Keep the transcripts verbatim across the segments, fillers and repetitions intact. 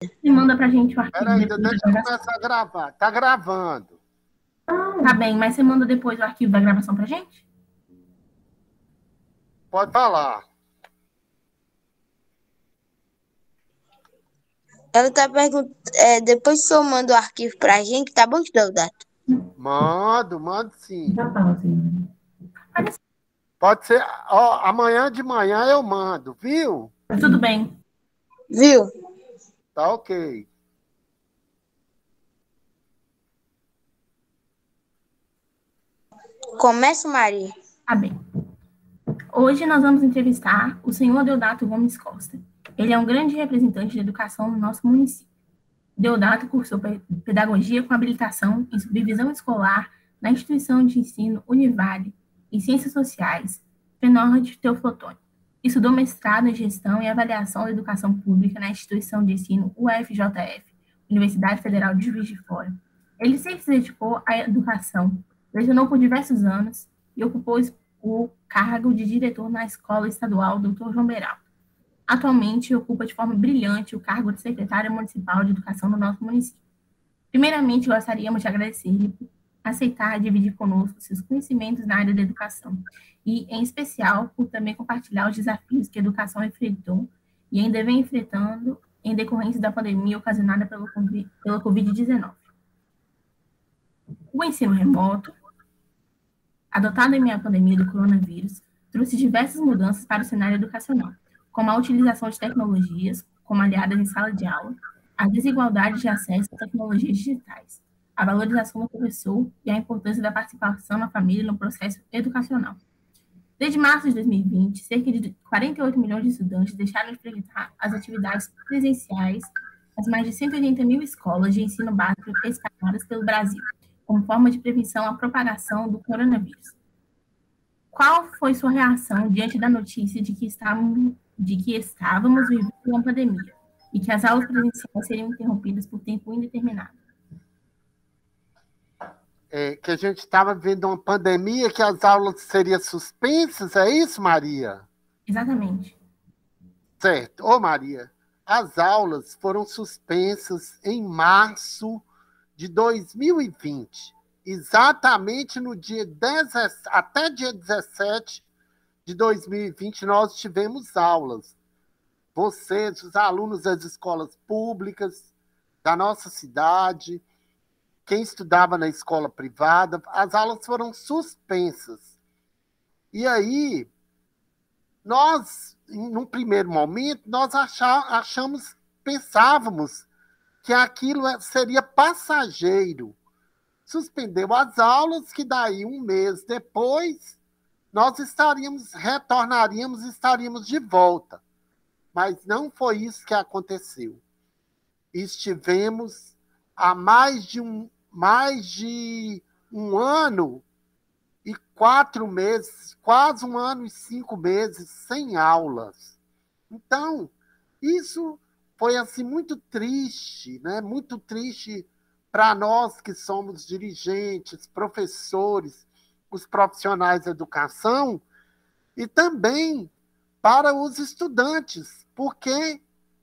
Você manda pra gente o arquivo Peraí, depois deixa da eu gravação. começar a gravar. Tá gravando. Tá bem, mas você manda depois o arquivo da gravação pra gente? Pode falar. Ela tá perguntando, é, depois que o senhor manda o arquivo pra gente, tá bom, Deodato? Mando, mando sim. Já tá, assim. Pode ser. Ó, amanhã de manhã eu mando, viu? Tudo bem. Viu? Tá ok. Começa, Maria. Tá bem. Hoje nós vamos entrevistar o senhor Deodato Gomes Costa. Ele é um grande representante da educação no nosso município. Deodato cursou pedagogia com habilitação em supervisão escolar na instituição de ensino Univale em Ciências Sociais, Fenord Teoflotone. Estudou mestrado em gestão e avaliação da educação pública na instituição de ensino U F J F, Universidade Federal de Juiz de Fora. Ele sempre se dedicou à educação, lecionou por diversos anos e ocupou o cargo de diretor na Escola Estadual doutor João Beraldo. Atualmente, ocupa de forma brilhante o cargo de secretária municipal de educação do nosso município. Primeiramente, gostaríamos de agradecer-lhe por aceitar dividir conosco seus conhecimentos na área da educação e, em especial, por também compartilhar os desafios que a educação enfrentou e ainda vem enfrentando em decorrência da pandemia ocasionada pelo, pela covid dezenove. O ensino remoto, adotado em meio à pandemia do coronavírus, trouxe diversas mudanças para o cenário educacional, como a utilização de tecnologias como aliadas em sala de aula, a desigualdade de acesso a tecnologias digitais, a valorização do professor e a importância da participação da família no processo educacional. Desde março de dois mil e vinte, cerca de quarenta e oito milhões de estudantes deixaram de frequentar as atividades presenciais nas mais de cento e oitenta mil escolas de ensino básico espalhadas pelo Brasil, como forma de prevenção à propagação do coronavírus. Qual foi sua reação diante da notícia de que estávamos, de que estávamos vivendo uma pandemia e que as aulas presenciais seriam interrompidas por tempo indeterminado? É, que a gente estava vivendo uma pandemia, que as aulas seriam suspensas, é isso, Maria? Exatamente. Certo. Ô, Maria, as aulas foram suspensas em março de dois mil e vinte. Exatamente no dia dezessete, até dia dezessete de dois mil e vinte, nós tivemos aulas. Vocês, os alunos das escolas públicas da nossa cidade, quem estudava na escola privada, as aulas foram suspensas. E aí, nós, num primeiro momento, nós achamos, pensávamos que aquilo seria passageiro. Suspendeu as aulas, que daí um mês depois nós estaríamos, retornaríamos, estaríamos de volta. Mas não foi isso que aconteceu. Estivemos há mais de um, mais de um ano e quatro meses, quase um ano e cinco meses sem aulas. Então, isso foi assim muito triste, né? Muito triste para nós que somos dirigentes, professores, os profissionais da educação, e também para os estudantes, porque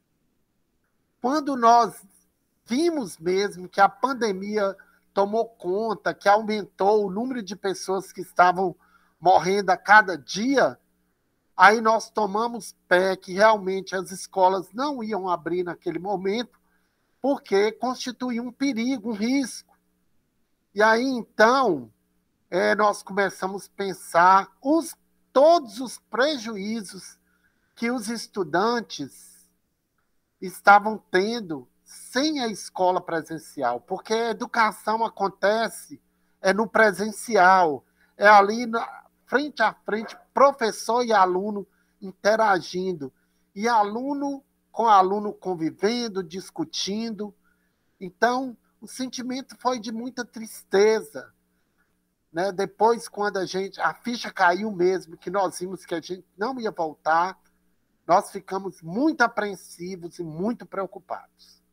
quando nós vimos mesmo que a pandemia tomou conta, que aumentou o número de pessoas que estavam morrendo a cada dia, aí nós tomamos pé que realmente as escolas não iam abrir naquele momento, porque constituía um perigo, um risco. E aí, então, é, nós começamos a pensar os, todos os prejuízos que os estudantes estavam tendo sem a escola presencial, porque a educação acontece é no presencial, é ali na, frente a frente, professor e aluno interagindo, e aluno com aluno convivendo, discutindo. Então, o sentimento foi de muita tristeza. Né? Depois, quando a gente, a ficha caiu mesmo, que nós vimos que a gente não ia voltar, nós ficamos muito apreensivos e muito preocupados.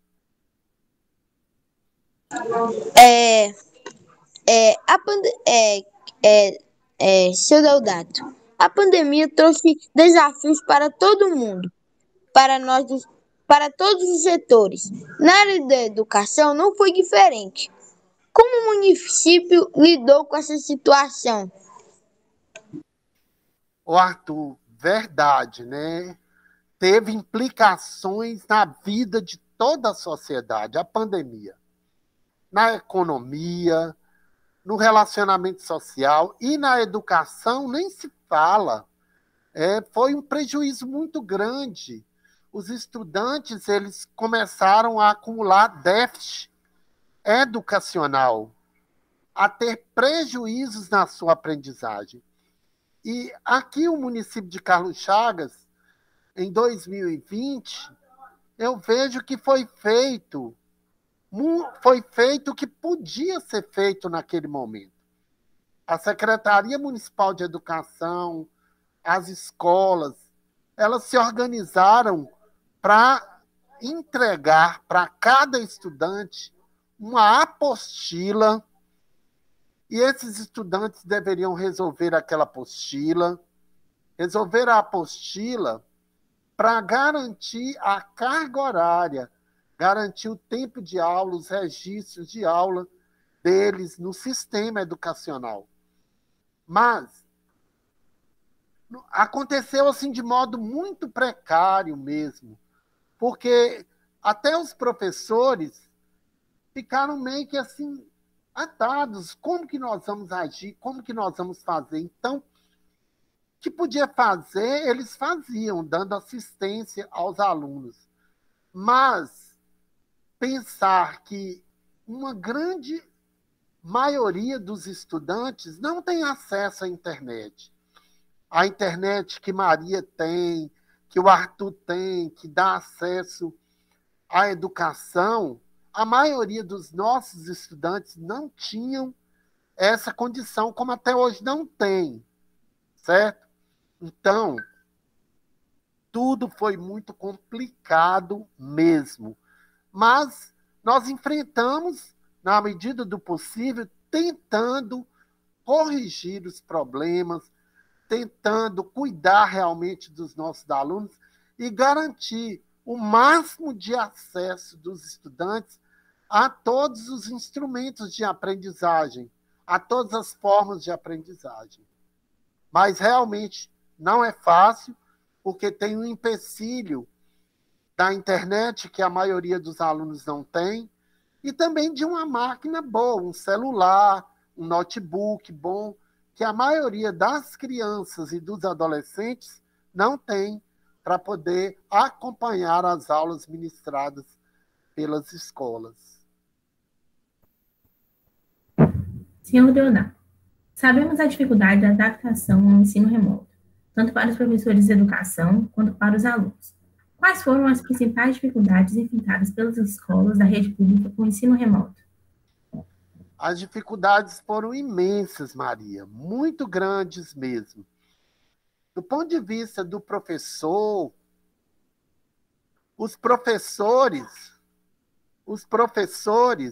É, é, a pande é, é, é, seu Deodato, a pandemia trouxe desafios para todo mundo. Para nós, para todos os setores. Na área da educação não foi diferente. Como o município lidou com essa situação? O Arthur, verdade, né? Teve implicações na vida de toda a sociedade, a pandemia, na economia, no relacionamento social e na educação, nem se fala. É, foi um prejuízo muito grande. Os estudantes eles começaram a acumular déficit educacional, a ter prejuízos na sua aprendizagem. E aqui o município de Carlos Chagas, em dois mil e vinte, eu vejo que foi feito, foi feito o que podia ser feito naquele momento. A Secretaria Municipal de Educação, as escolas, elas se organizaram para entregar para cada estudante uma apostila, e esses estudantes deveriam resolver aquela apostila, resolver a apostila para garantir a carga horária, garantir o tempo de aula, os registros de aula deles no sistema educacional. Mas aconteceu assim de modo muito precário mesmo, porque até os professores ficaram meio que assim atados. Como que nós vamos agir? Como que nós vamos fazer? Então, o que podia fazer, eles faziam, dando assistência aos alunos. Mas pensar que uma grande maioria dos estudantes não tem acesso à internet. A internet que Maria tem, que o Arthur tem, que dá acesso à educação, a maioria dos nossos estudantes não tinham essa condição, como até hoje não tem, certo? Então, tudo foi muito complicado mesmo. Mas nós enfrentamos, na medida do possível, tentando corrigir os problemas, tentando cuidar realmente dos nossos alunos e garantir o máximo de acesso dos estudantes a todos os instrumentos de aprendizagem, a todas as formas de aprendizagem. Mas realmente não é fácil, porque tem um empecilho da internet que a maioria dos alunos não tem, e também de uma máquina boa, um celular, um notebook bom, que a maioria das crianças e dos adolescentes não tem para poder acompanhar as aulas ministradas pelas escolas. Senhor Deodato, sabemos a dificuldade da adaptação ao ensino remoto, tanto para os professores de educação quanto para os alunos. Quais foram as principais dificuldades enfrentadas pelas escolas da rede pública com o ensino remoto? As dificuldades foram imensas, Maria, muito grandes mesmo. Do ponto de vista do professor, os professores, os professores,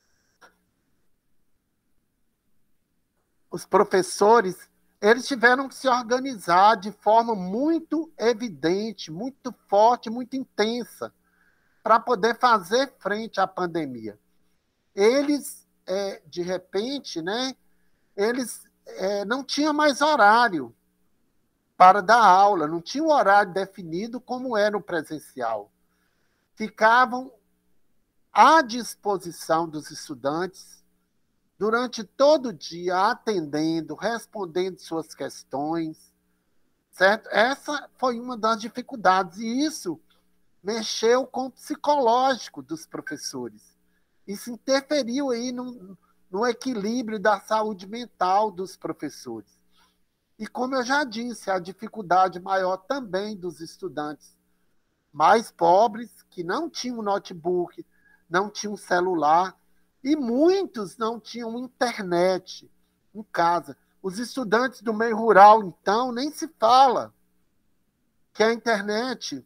os professores, eles tiveram que se organizar de forma muito evidente, muito forte, muito intensa, para poder fazer frente à pandemia. Eles, é, de repente, né, eles é, não tinham mais horário para dar aula, não tinha um horário definido como era no presencial. Ficavam à disposição dos estudantes durante todo o dia, atendendo, respondendo suas questões, certo? Essa foi uma das dificuldades, e isso mexeu com o psicológico dos professores. Isso interferiu aí no, no equilíbrio da saúde mental dos professores. E, como eu já disse, a dificuldade maior também dos estudantes mais pobres, que não tinham notebook, não tinham celular, e muitos não tinham internet em casa. Os estudantes do meio rural, então, nem se fala que a internet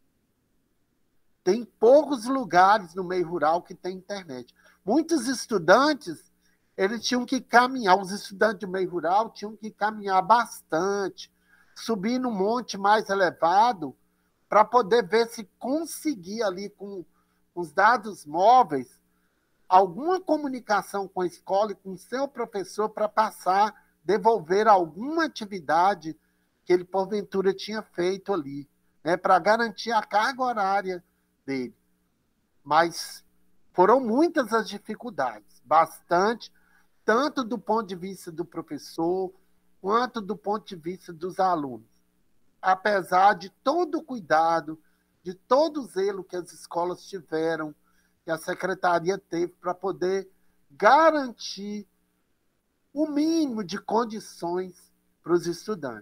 tem poucos lugares no meio rural que tem internet. Muitos estudantes, eles tinham que caminhar, os estudantes do meio rural tinham que caminhar bastante, subir no monte mais elevado para poder ver se conseguia ali com os dados móveis alguma comunicação com a escola e com o seu professor para passar, devolver alguma atividade que ele, porventura, tinha feito ali, né, para garantir a carga horária dele. Mas foram muitas as dificuldades, bastante, tanto do ponto de vista do professor, quanto do ponto de vista dos alunos. Apesar de todo o cuidado, de todo o zelo que as escolas tiveram, que a secretaria teve para poder garantir o mínimo de condições para os estudantes.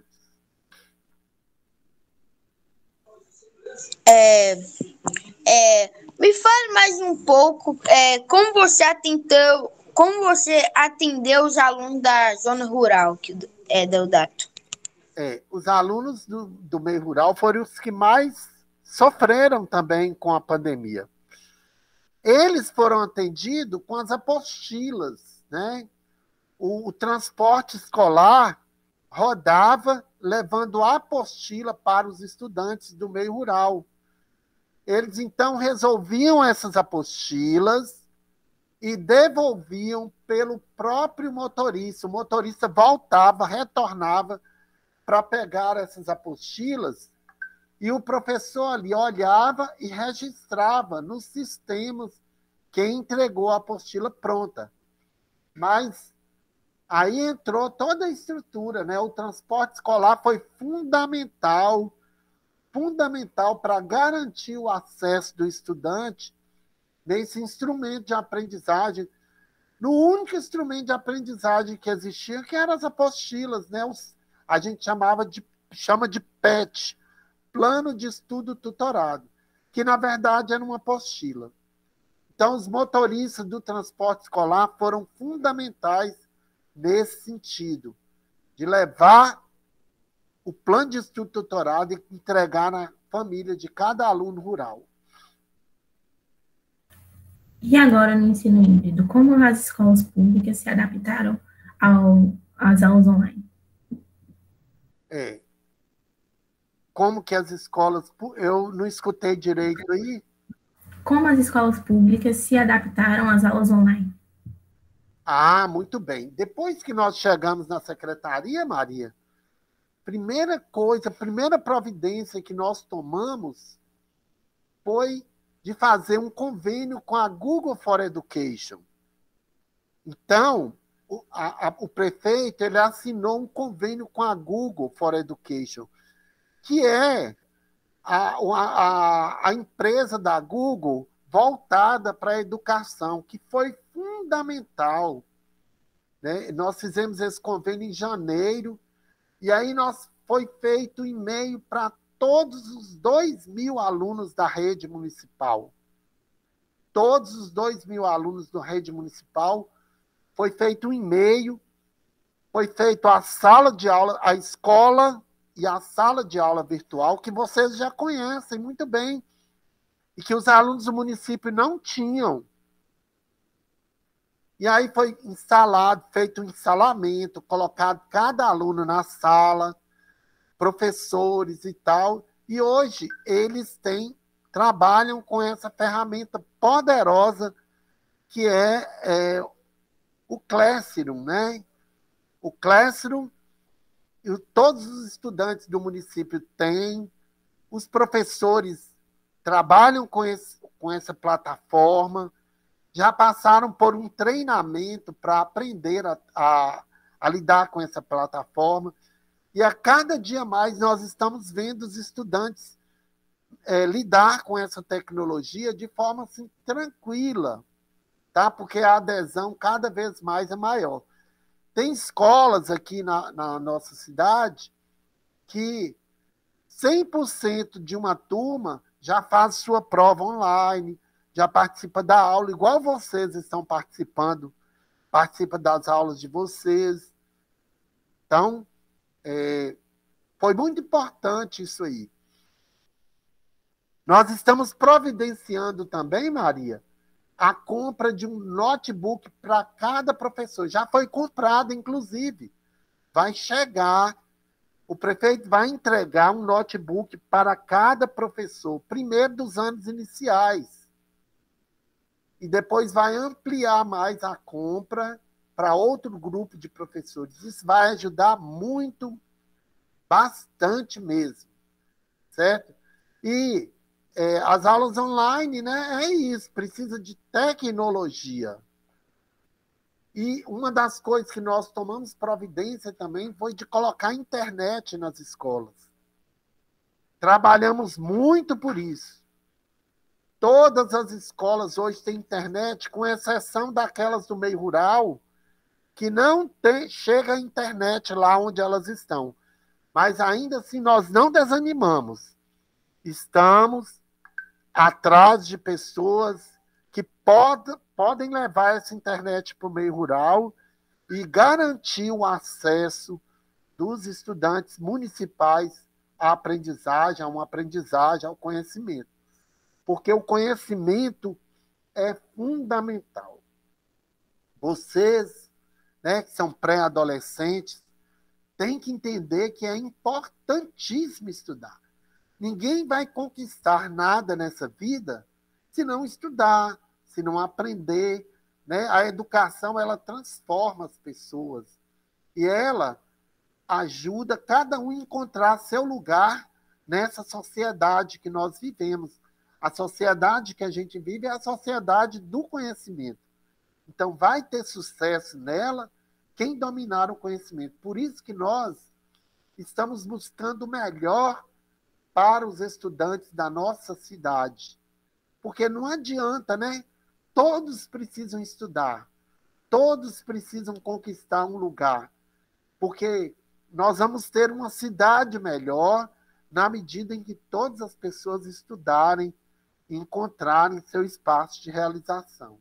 É, é, me fale mais um pouco é, como você atendeu, como você atendeu os alunos da zona rural, que é Deodato. É, os alunos do, do meio rural foram os que mais sofreram também com a pandemia. Eles foram atendidos com as apostilas, né? O, o transporte escolar rodava levando a apostila para os estudantes do meio rural. Eles, então, resolviam essas apostilas e devolviam pelo próprio motorista. O motorista voltava, retornava para pegar essas apostilas e o professor ali olhava e registrava nos sistemas quem entregou a apostila pronta. Mas aí entrou toda a estrutura, né? O transporte escolar foi fundamental, fundamental para garantir o acesso do estudante nesse instrumento de aprendizagem, no único instrumento de aprendizagem que existia, que eram as apostilas, né? Os, a gente chamava de, chama de P E T, Plano de Estudo Tutorado, que, na verdade, era uma apostila. Então, os motoristas do transporte escolar foram fundamentais nesse sentido, de levar o plano de estudo tutorado e entregar na família de cada aluno rural. E agora, no ensino híbrido, como as escolas públicas se adaptaram ao, às aulas online? É. Como que as escolas... Eu não escutei direito aí. Como as escolas públicas se adaptaram às aulas online? Ah, muito bem. Depois que nós chegamos na secretaria, Maria, primeira coisa, a primeira providência que nós tomamos foi de fazer um convênio com a Google for Education. Então, o, a, a, o prefeito ele assinou um convênio com a Google for Education, que é a, a, a empresa da Google voltada para a educação, que foi fundamental. Né? Nós fizemos esse convênio em janeiro, e aí nós, foi feito e-mail para todos os dois mil alunos da rede municipal. Todos os dois mil alunos da rede municipal, foi feito um e-mail, foi feito a sala de aula, a escola e a sala de aula virtual, que vocês já conhecem muito bem, e que os alunos do município não tinham. E aí foi instalado, feito um instalamento, colocado cada aluno na sala, professores e tal, e hoje eles têm, trabalham com essa ferramenta poderosa que é, é o Classroom, né? O Classroom, e todos os estudantes do município têm, os professores trabalham com, esse, com essa plataforma, já passaram por um treinamento para aprender a, a, a lidar com essa plataforma, e a cada dia mais nós estamos vendo os estudantes é, lidar com essa tecnologia de forma assim, tranquila, tá? Porque a adesão cada vez mais é maior. Tem escolas aqui na, na nossa cidade que cem por cento de uma turma já faz sua prova online, já participa da aula, igual vocês estão participando, participa das aulas de vocês. Então, é, foi muito importante isso aí. Nós estamos providenciando também, Maria, a compra de um notebook para cada professor. Já foi comprado, inclusive. Vai chegar o prefeito vai entregar um notebook para cada professor, primeiro dos anos iniciais, e depois vai ampliar mais a compra para outro grupo de professores. Isso vai ajudar muito, bastante mesmo, certo? E é, as aulas online, né, é isso, precisa de tecnologia. E uma das coisas que nós tomamos providência também foi de colocar a internet nas escolas. Trabalhamos muito por isso. Todas as escolas hoje têm internet, com exceção daquelas do meio rural, que não tem, chega a internet lá onde elas estão. Mas ainda assim nós não desanimamos. Estamos atrás de pessoas que pod, podem levar essa internet para o meio rural e garantir o acesso dos estudantes municipais à aprendizagem, a uma aprendizagem, ao conhecimento. Porque o conhecimento é fundamental. Vocês, né, que são pré-adolescentes, têm que entender que é importantíssimo estudar. Ninguém vai conquistar nada nessa vida se não estudar, se não aprender, né? A educação, ela transforma as pessoas e ela ajuda cada um a encontrar seu lugar nessa sociedade que nós vivemos. A sociedade que a gente vive é a sociedade do conhecimento. Então, vai ter sucesso nela quem dominar o conhecimento. Por isso que nós estamos buscando o melhor para os estudantes da nossa cidade. Porque não adianta, né? Todos precisam estudar. Todos precisam conquistar um lugar. Porque nós vamos ter uma cidade melhor na medida em que todas as pessoas estudarem e encontrarem seu espaço de realização.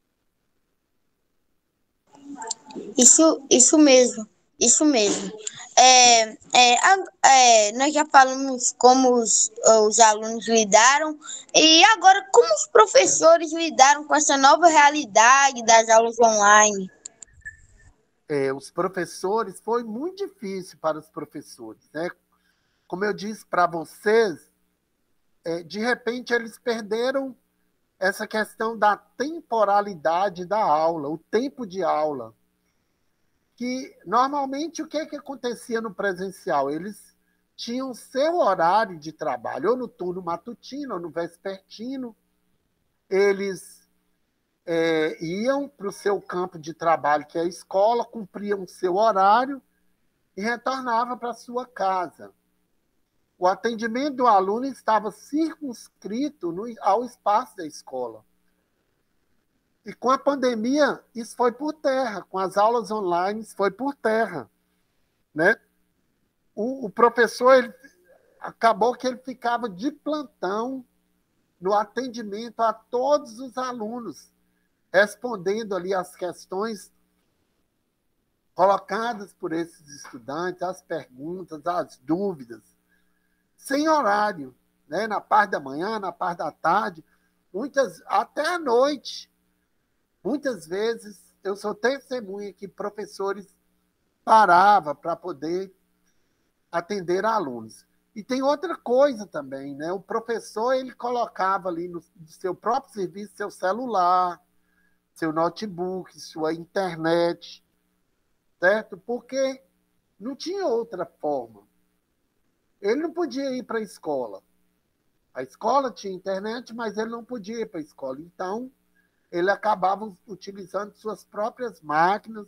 Isso, isso mesmo, isso mesmo. É, é, é, nós já falamos como os, os alunos lidaram, e agora como os professores lidaram com essa nova realidade das aulas online? É, os professores, foi muito difícil para os professores, né? Como eu disse para vocês, é, de repente eles perderam essa questão da temporalidade da aula, o tempo de aula. Que normalmente o que, que acontecia no presencial? Eles tinham seu horário de trabalho, ou no turno matutino, ou no vespertino. Eles é, iam para o seu campo de trabalho, que é a escola, cumpriam o seu horário e retornavam para a sua casa. O atendimento do aluno estava circunscrito no, ao espaço da escola. E com a pandemia, isso foi por terra. Com as aulas online, isso foi por terra. Né? O, o professor, ele, acabou que ele ficava de plantão no atendimento a todos os alunos, respondendo ali as questões colocadas por esses estudantes, as perguntas, as dúvidas, sem horário, né? Na parte da manhã, na parte da tarde, muitas, até à noite. Muitas vezes, eu sou testemunha que professores paravam para poder atender alunos. E tem outra coisa também, né? O professor, ele colocava ali no seu próprio serviço, seu celular, seu notebook, sua internet, certo? Porque não tinha outra forma. Ele não podia ir para a escola. A escola tinha internet, mas ele não podia ir para a escola. Então, ele acabava utilizando suas próprias máquinas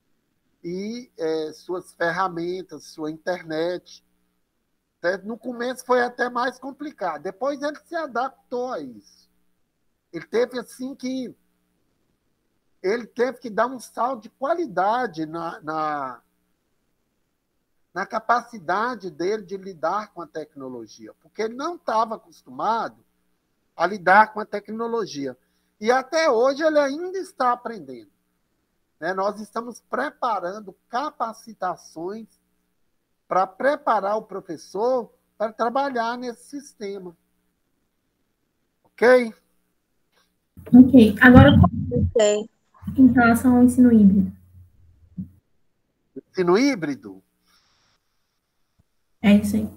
e é, suas ferramentas, sua internet. Certo? No começo foi até mais complicado. Depois ele se adaptou a isso. Ele teve assim que ele teve que dar um salto de qualidade na, na, na capacidade dele de lidar com a tecnologia, porque ele não estava acostumado a lidar com a tecnologia. E até hoje ele ainda está aprendendo. Né? Nós estamos preparando capacitações para preparar o professor para trabalhar nesse sistema. Ok? Ok. Agora, Ok. em relação ao ensino híbrido. Ensino híbrido? É isso aí.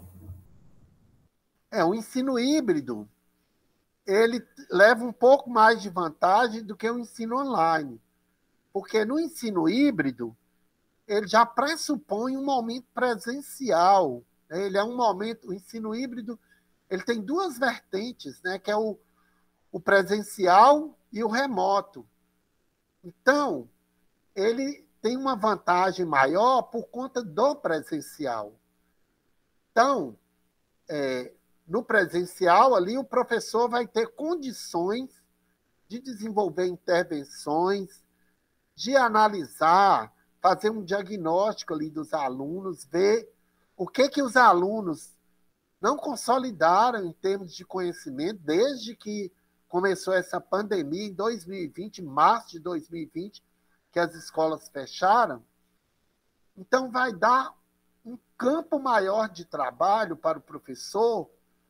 É, o ensino híbrido, ele leva um pouco mais de vantagem do que o ensino online. Porque no ensino híbrido, ele já pressupõe um momento presencial. Né? Ele é um momento, o ensino híbrido, ele tem duas vertentes, né? Que é o, o presencial e o remoto. Então, ele tem uma vantagem maior por conta do presencial. Então, é, no presencial ali, o professor vai ter condições de desenvolver intervenções, de analisar, fazer um diagnóstico ali dos alunos, ver o que que os alunos não consolidaram em termos de conhecimento desde que começou essa pandemia em dois mil e vinte, março de dois mil e vinte, que as escolas fecharam. Então, vai dar um campo maior de trabalho para o professor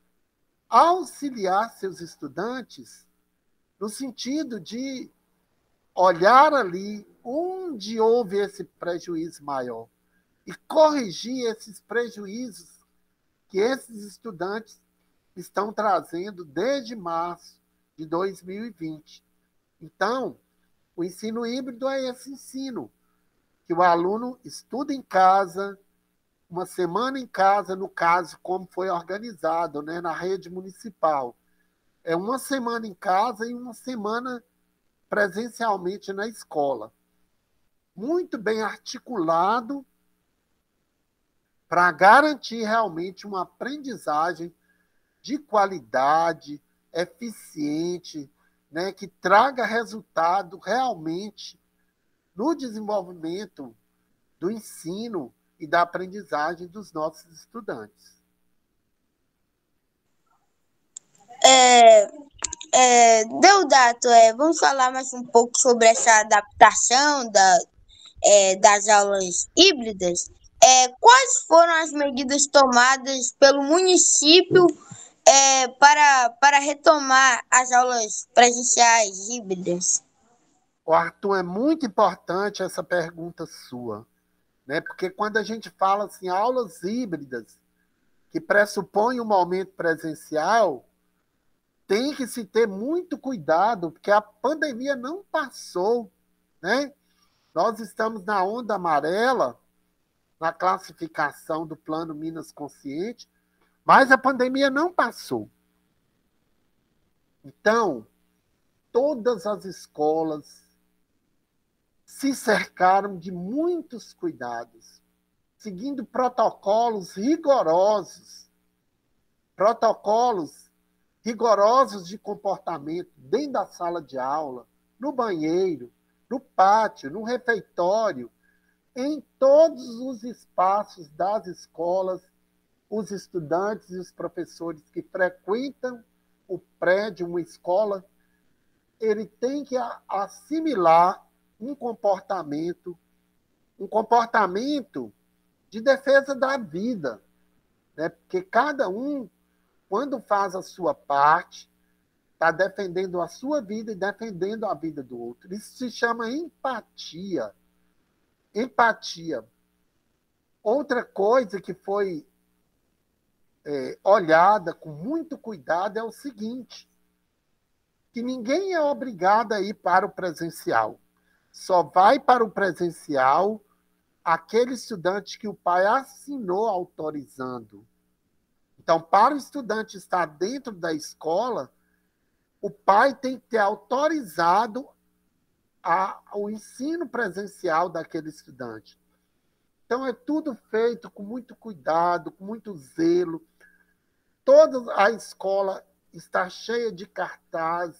auxiliar seus estudantes no sentido de olhar ali onde houve esse prejuízo maior e corrigir esses prejuízos que esses estudantes estão trazendo desde março de dois mil e vinte. Então, o ensino híbrido é esse ensino, que o aluno estuda em casa, uma semana em casa, no caso, como foi organizado, né, na rede municipal. É uma semana em casa e uma semana presencialmente na escola. Muito bem articulado para garantir realmente uma aprendizagem de qualidade, eficiente, né, que traga resultado realmente no desenvolvimento do ensino e da aprendizagem dos nossos estudantes. É, é, Deodato, é, vamos falar mais um pouco sobre essa adaptação da, é, das aulas híbridas. É, quais foram as medidas tomadas pelo município é, para, para retomar as aulas presenciais híbridas? O Arthur, é muito importante essa pergunta sua, né? Porque quando a gente fala assim, aulas híbridas, que pressupõem um momento presencial, tem que se ter muito cuidado, porque a pandemia não passou, né? Nós estamos na onda amarela, na classificação do Plano Minas Consciente, mas a pandemia não passou. Então, todas as escolas se cercaram de muitos cuidados, seguindo protocolos rigorosos, protocolos rigorosos de comportamento dentro da sala de aula, no banheiro, no pátio, no refeitório, em todos os espaços das escolas, os estudantes e os professores que frequentam o prédio, uma escola, ele tem que assimilar um comportamento, um comportamento de defesa da vida, né? Porque cada um, quando faz a sua parte, está defendendo a sua vida e defendendo a vida do outro. Isso se chama empatia. Empatia. Outra coisa que foi é, olhada com muito cuidado é o seguinte, que ninguém é obrigado a ir para o presencial. Só vai para o presencial aquele estudante que o pai assinou autorizando. Então, para o estudante estar dentro da escola, o pai tem que ter autorizado a, o ensino presencial daquele estudante. Então, é tudo feito com muito cuidado, com muito zelo. Toda a escola está cheia de cartazes,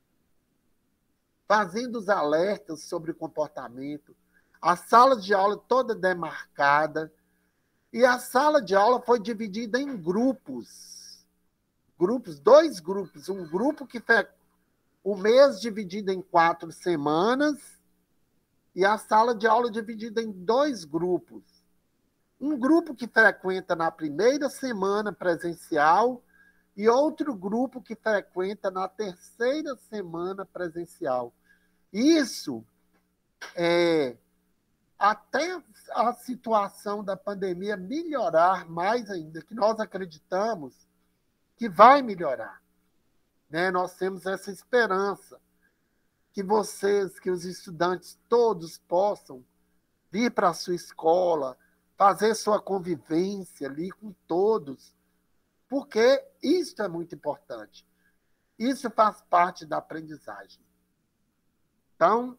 fazendo os alertas sobre o comportamento. A sala de aula toda demarcada. E a sala de aula foi dividida em grupos. Grupos, dois grupos. Um grupo que foi o mês dividido em quatro semanas e a sala de aula dividida em dois grupos. Um grupo que frequenta na primeira semana presencial e outro grupo que frequenta na terceira semana presencial. Isso é, até a situação da pandemia melhorar mais ainda, que nós acreditamos que vai melhorar, né? Nós temos essa esperança que vocês, que os estudantes todos possam vir para a sua escola, fazer sua convivência ali com todos, porque isso é muito importante. Isso faz parte da aprendizagem. Então,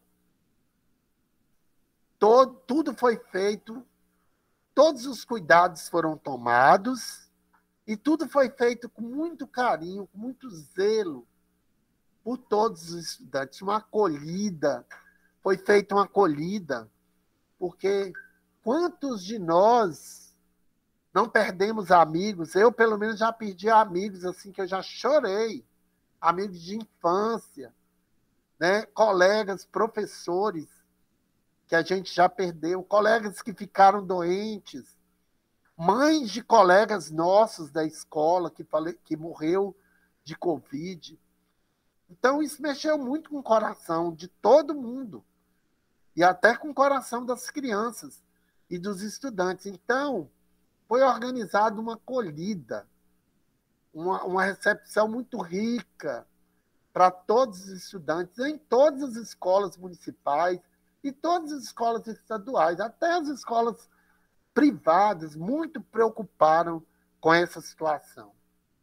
todo, tudo foi feito, todos os cuidados foram tomados, e tudo foi feito com muito carinho, com muito zelo por todos os estudantes. Uma acolhida, foi feita uma acolhida, porque quantos de nós não perdemos amigos? Eu, pelo menos, já perdi amigos, assim, que eu já chorei. Amigos de infância, né? Colegas, professores, que a gente já perdeu, colegas que ficaram doentes, mães de colegas nossos da escola que, falei, que morreu de Covid. Então, isso mexeu muito com o coração de todo mundo, e até com o coração das crianças e dos estudantes. Então, foi organizada uma acolhida, uma, uma recepção muito rica para todos os estudantes, em todas as escolas municipais e todas as escolas estaduais, até as escolas privadas, muito preocuparam com essa situação.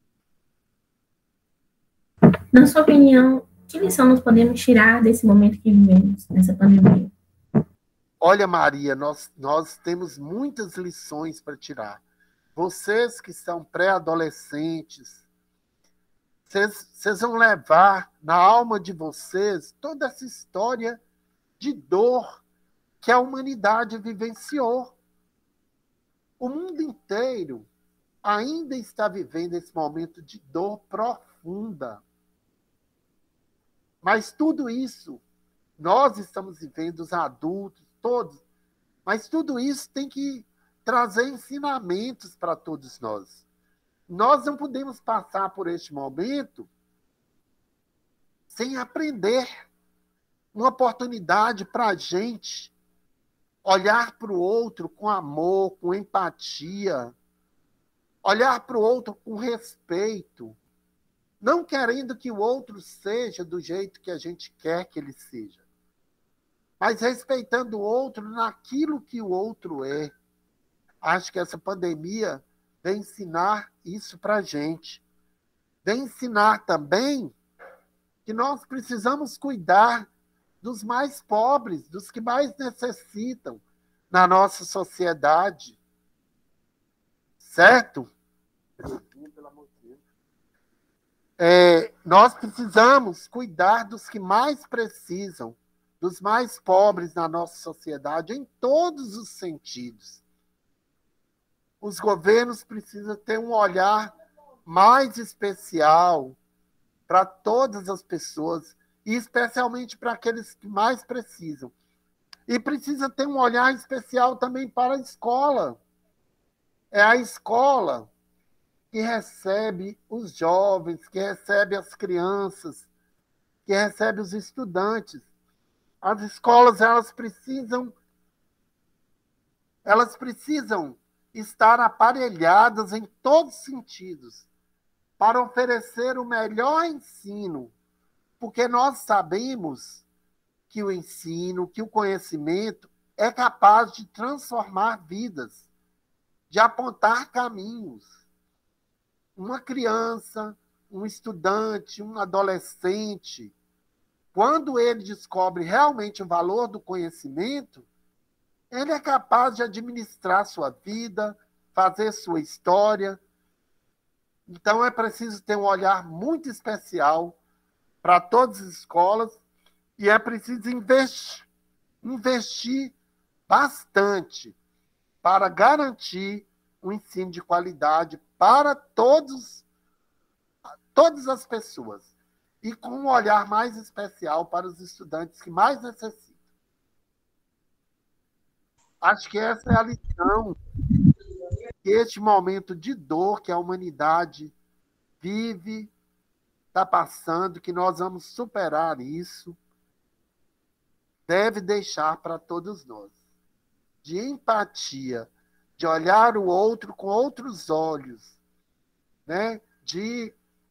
Na sua opinião, que lição nós podemos tirar desse momento que vivemos, nessa pandemia? Olha, Maria, nós, nós temos muitas lições para tirar. Vocês que são pré-adolescentes, vocês, vocês vão levar na alma de vocês toda essa história de dor que a humanidade vivenciou. O mundo inteiro ainda está vivendo esse momento de dor profunda. Mas tudo isso, nós estamos vivendo, os adultos, todos, mas tudo isso tem que trazer ensinamentos para todos nós. Nós não podemos passar por este momento sem aprender, uma oportunidade para a gente olhar para o outro com amor, com empatia, olhar para o outro com respeito, não querendo que o outro seja do jeito que a gente quer que ele seja, mas respeitando o outro naquilo que o outro é. Acho que essa pandemia vem ensinar isso para a gente. Vem ensinar também que nós precisamos cuidar dos mais pobres, dos que mais necessitam na nossa sociedade. Certo? É, nós precisamos cuidar dos que mais precisam, dos mais pobres na nossa sociedade, em todos os sentidos. Os governos precisam ter um olhar mais especial para todas as pessoas, e especialmente para aqueles que mais precisam. E precisa ter um olhar especial também para a escola. É a escola que recebe os jovens, que recebe as crianças, que recebe os estudantes. As escolas, elas precisam, elas precisam estar aparelhadas em todos os sentidos para oferecer o melhor ensino, porque nós sabemos que o ensino, que o conhecimento é capaz de transformar vidas, de apontar caminhos. Uma criança, um estudante, um adolescente, quando ele descobre realmente o valor do conhecimento, ele é capaz de administrar sua vida, fazer sua história. Então, é preciso ter um olhar muito especial para todas as escolas, e é preciso investir, investir bastante para garantir um ensino de qualidade para todos, todas as pessoas, e com um olhar mais especial para os estudantes que mais necessitam. Acho que essa é a lição que este momento de dor que a humanidade vive, está passando, que nós vamos superar isso, deve deixar para todos nós. de empatia, de olhar o outro com outros olhos, né? De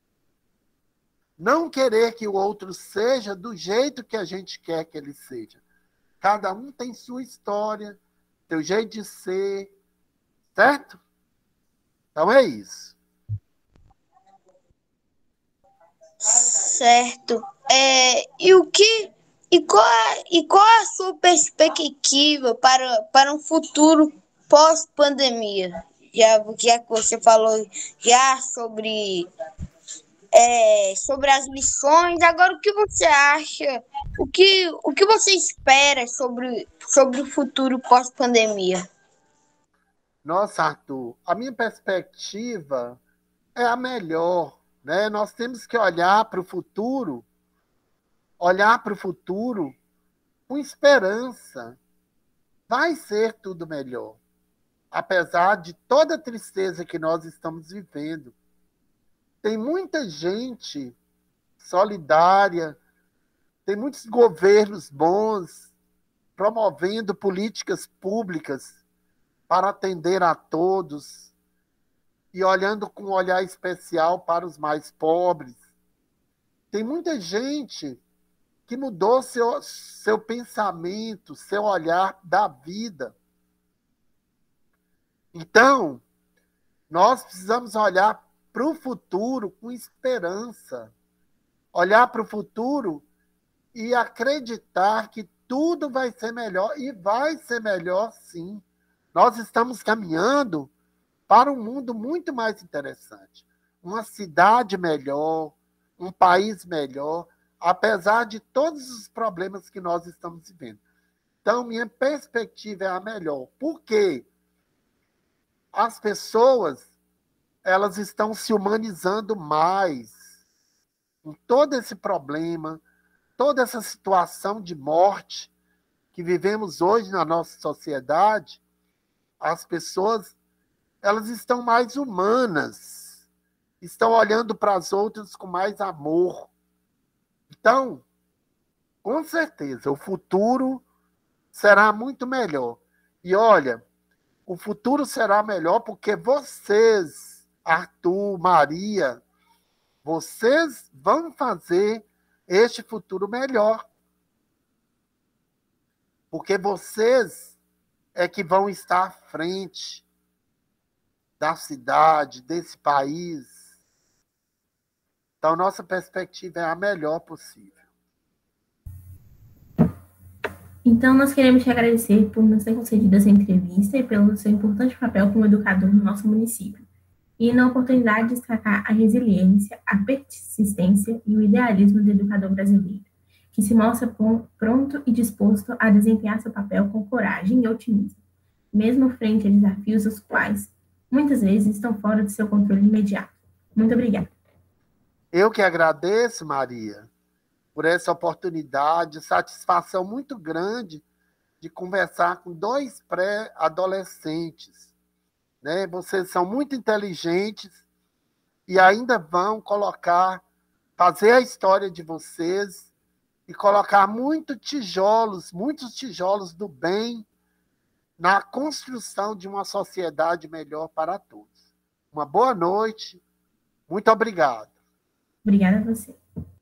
não querer que o outro seja do jeito que a gente quer que ele seja. Cada um tem sua história, seu jeito de ser, certo? Então é isso. Certo. É, e o que e qual, é- e qual é a sua perspectiva para, para um futuro pós-pandemia? Já, já que você falou já sobre, é, sobre as lições, agora o que você acha? O que, o que você espera sobre, sobre o futuro pós-pandemia? Nossa, Arthur, a minha perspectiva é a melhor, né? Nós temos que olhar para o futuro, olhar para o futuro com esperança. Vai ser tudo melhor, apesar de toda a tristeza que nós estamos vivendo. Tem muita gente solidária, tem muitos governos bons promovendo políticas públicas para atender a todos e olhando com um olhar especial para os mais pobres. Tem muita gente que mudou seu, seu pensamento, seu olhar da vida. Então, nós precisamos olhar para o futuro com esperança, olhar para o futuro e acreditar que tudo vai ser melhor, e vai ser melhor sim. Nós estamos caminhando para um mundo muito mais interessante, uma cidade melhor, um país melhor, apesar de todos os problemas que nós estamos vivendo. Então, minha perspectiva é a melhor. Por quê? As pessoas, elas estão se humanizando mais com todo esse problema, toda essa situação de morte que vivemos hoje na nossa sociedade. As pessoas, elas estão mais humanas, estão olhando para as outras com mais amor. Então, com certeza, o futuro será muito melhor. E olha, o futuro será melhor porque vocês, Arthur, Maria, vocês vão fazer este futuro melhor. Porque vocês é que vão estar à frente da cidade, desse país. Então, nossa perspectiva é a melhor possível. Então, nós queremos te agradecer por nos ter concedido essa entrevista e pelo seu importante papel como educador no nosso município. E na oportunidade de destacar a resiliência, a persistência e o idealismo do educador brasileiro, que se mostra pronto e disposto a desempenhar seu papel com coragem e otimismo, mesmo frente a desafios os quais, muitas vezes, estão fora do seu controle imediato. Muito obrigada. Eu que agradeço, Maria, por essa oportunidade, satisfação muito grande de conversar com dois pré-adolescentes. Né? Vocês são muito inteligentes e ainda vão colocar, fazer a história de vocês e colocar muitos tijolos, muitos tijolos do bem na construção de uma sociedade melhor para todos. Uma boa noite. Muito obrigado. Obrigada a você.